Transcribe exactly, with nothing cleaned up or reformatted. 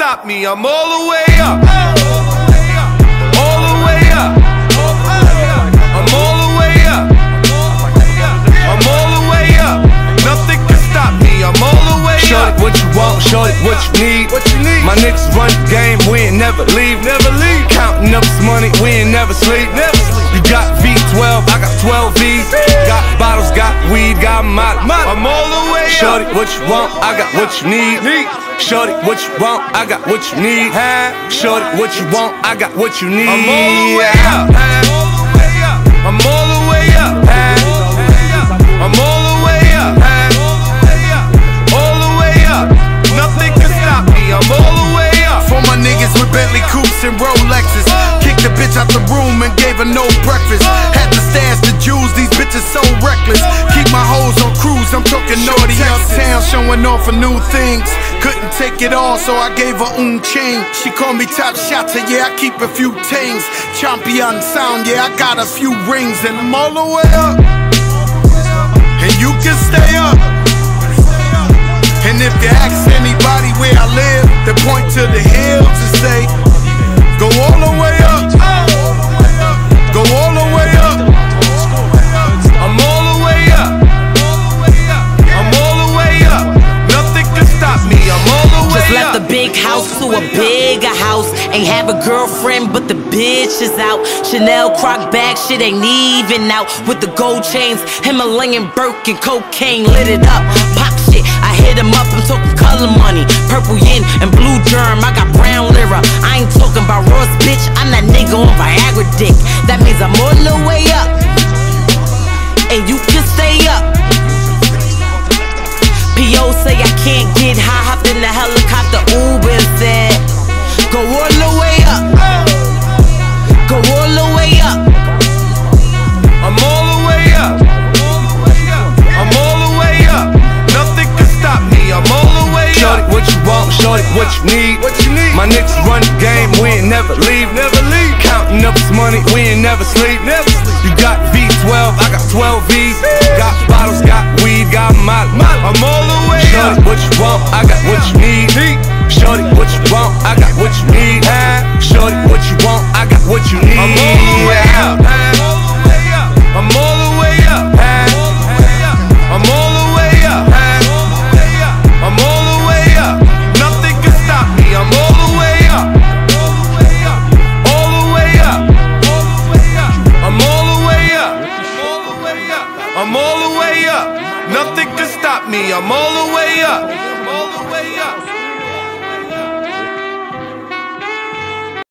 stop me. I'm all the way up. All the way up. I'm all the way up. I'm all the way up. Nothing can stop me. I'm all the way up. Shorty, what you want? Shorty, what you need? What you need? My niggas run the game, we ain't never leave. Never leave. Counting up this money, we ain't never sleep. Never sleep. You got V twelve, I got twelve V's. Got bottles, got weed, got molly. I'm all the way up. Shorty, what you want? I got what you need. Shorty, what you want? I got what you need. Shorty, what you want? I got what you need. I'm all the way up. I'm all the way up. I'm all the way up. All the way up. Nothing can stop me. I'm all the way up. For my niggas with Bentley coupes and Rolexes, kicked the bitch out the room and gave her no breakfast. Had to stash the jewels, these bitches so reckless. Keep my hoes on cruise, I'm talking naughty uptown, showing off for new things. Couldn't take it all, so I gave her un chain. She called me top shotter, yeah, I keep a few things. Champion sound, yeah, I got a few rings. And I'm all the way up, and you can stay up. And if you ask anybody where I live, they point to the hills and say, go all the way up, go all the way up. I'm all the way up. I'm all the way up. Nothing can stop me. I'm all the way up. Just left the big house to a bigger house. Ain't have a girlfriend, but the bitch is out. Chanel croc bag, shit ain't even out. With the gold chains, Himalayan Birkin, cocaine lit it up. Pop shit, I hit him up, I'm talking color money. Purple yin and blue germ, I got brown lira. I ain't talking about Ross, bitch, I'm that nigga on Viagra dick. That means I'm all the way up, and you can stay up. P O say I can't get high, hopped in the helicopter, Uber said, go all the way up, go all the way up. I'm all the way up. I'm all the way up. Nothing can stop me. I'm all the way up. Shorty, what you want? Shorty, what you need? What you need? My niggas run the game, we ain't never leave. Never leave. Counting up this money, we ain't never sleep. Never sleep. You got V twelve, I got twelve V's. Got bottles, got weed, got molly. I'm all the way Shorty, up. what you want? I got what you need. Shorty, what you want? I got what you need. Shorty, what you want? I got what you need. I'm all the way up. I'm all the way up. I'm all the way up. I'm all the way up. Nothing can stop me. I'm all the way up. All the way up. I'm all the way up. I'm all the way up. Nothing can stop me. I'm all the way up.